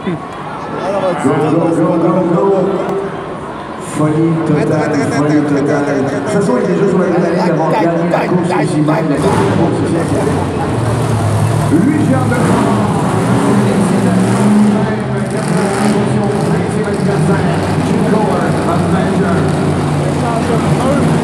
Go, go, go, go, go. Folie totale, folie totale. De toute façon, il est déjà sur la ligne d'avoir gagné la course aussi mal. Lui vient de France. Attention, 5e adversaire, Jim Kohler of Measure.